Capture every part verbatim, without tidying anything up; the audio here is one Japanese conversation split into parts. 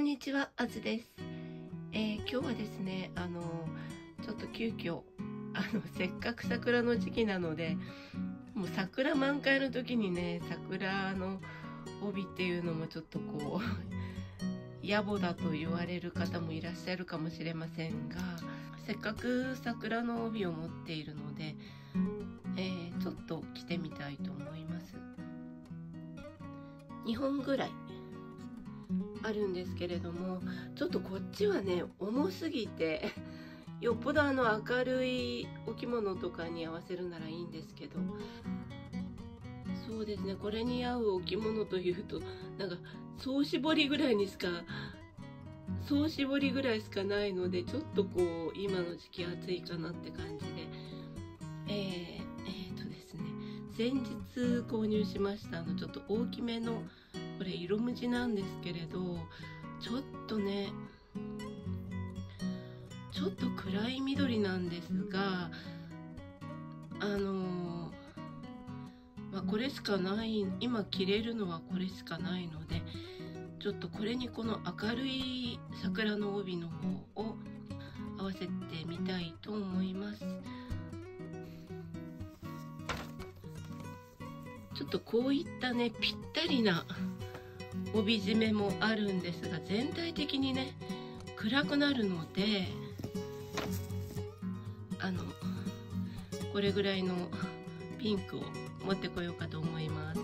んにちは、あずです。えー、今日はですね、あのちょっと急遽あのせっかく桜の時期なので、もう桜満開の時にね、桜の帯っていうのもちょっとこう野暮だと言われる方もいらっしゃるかもしれませんが、せっかく桜の帯を持っているので、えー、ちょっと着てみたいと思います。にほんぐらいあるんですけれども、ちょっとこっちはね重すぎてよっぽどあの明るいお着物とかに合わせるならいいんですけど、そうですね、これに合うお着物というとなんか総絞りぐらいにしか総絞りぐらいしかないので、ちょっとこう今の時期暑いかなって感じで、えー、えー、とですね先日購入しましたあのちょっと大きめの、これ色無地なんですけれど、ちょっとねちょっと暗い緑なんですが、あのー、まあこれしかない、今着れるのはこれしかないので、ちょっとこれにこの明るい桜の帯の方を合わせてみたいと思います。ちょっとこういったねぴったりな帯締めもあるんですが、全体的にね暗くなるので、あのこれぐらいのピンクを持ってこようかと思います。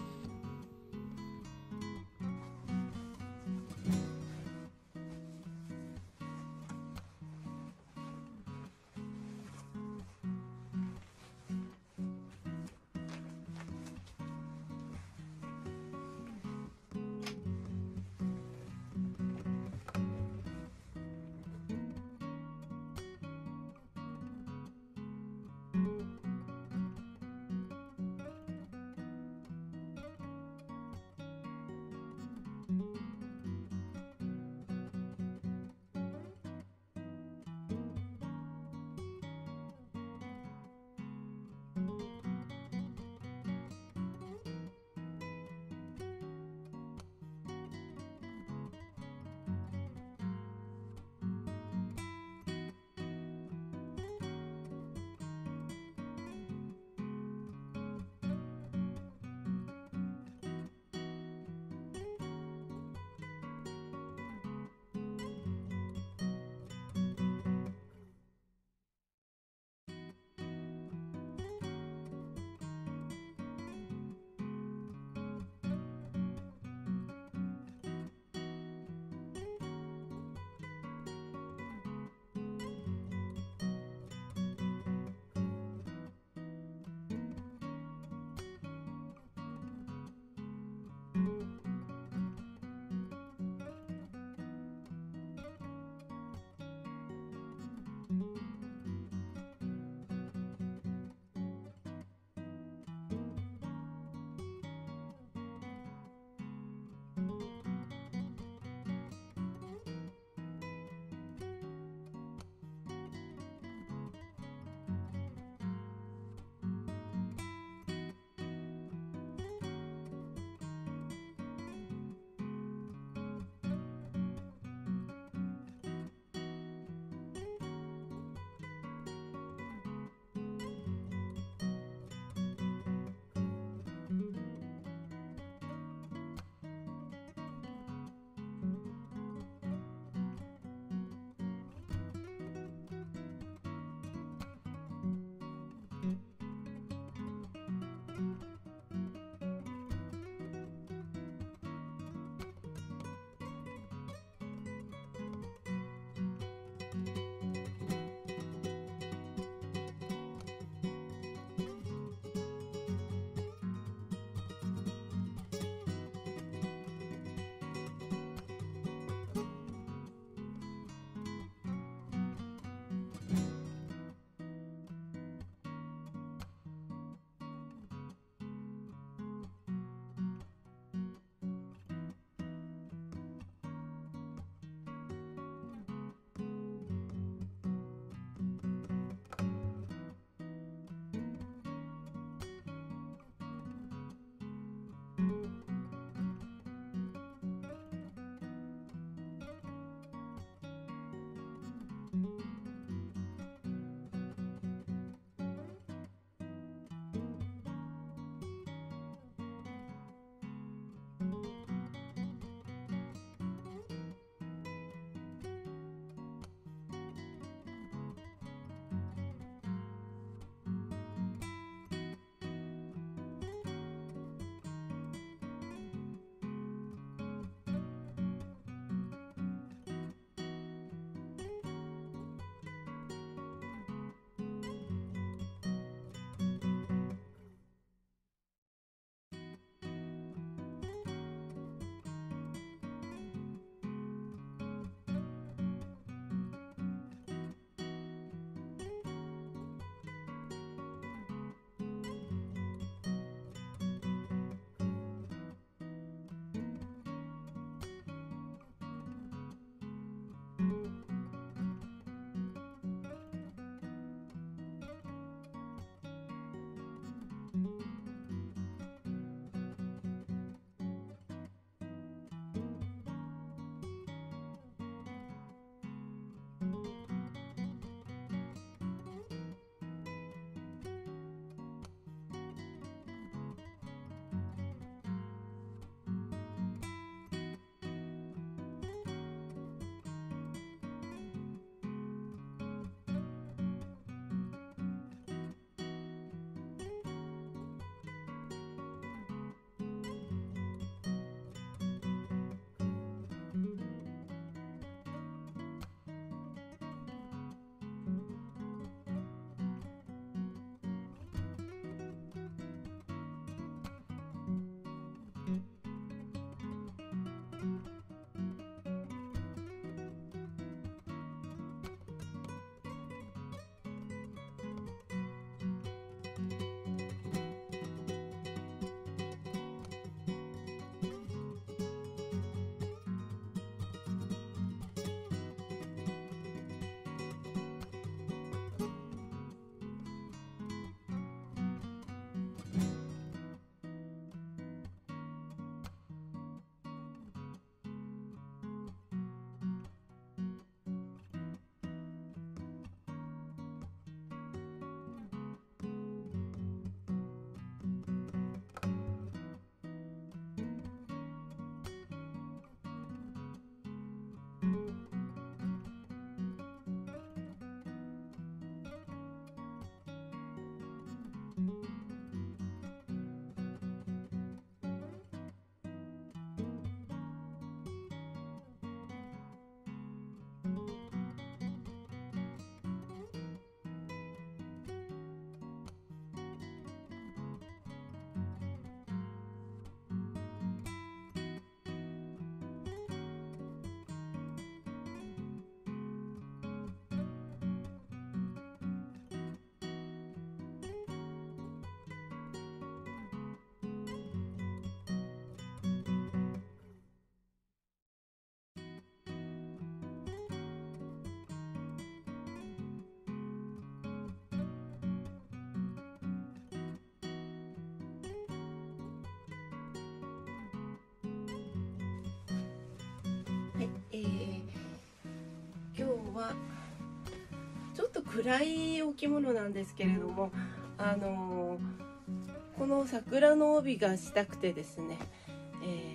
はい、えー、今日はちょっと暗いお着物なんですけれども、あのー、この桜の帯がしたくてですね、え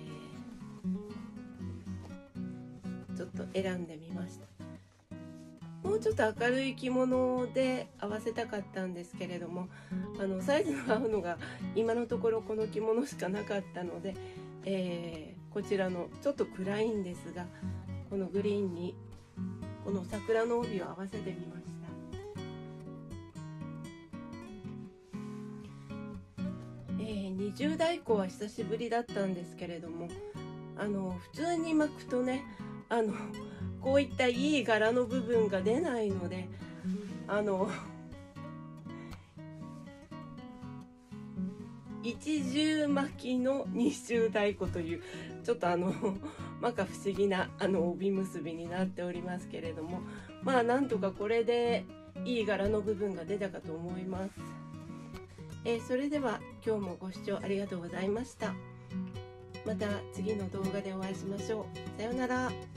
ー、ちょっと選んでみました。もうちょっと明るい着物で合わせたかったんですけれども、あのサイズの合うのが今のところこの着物しかなかったので、えー、こちらのちょっと暗いんですが、このグリーンにこの桜の帯を合わせてみました。えー、にじゅう代以降は久しぶりだったんですけれども、あの普通に巻くとね、あのこういったいい柄の部分が出ないので、あの一重巻きの二重太鼓というちょっとあの摩訶不思議なあの帯結びになっておりますけれども、まあなんとかこれでいい柄の部分が出たかと思います。えー、それでは今日もご視聴ありがとうございました。また次の動画でお会いしましょう。さようなら。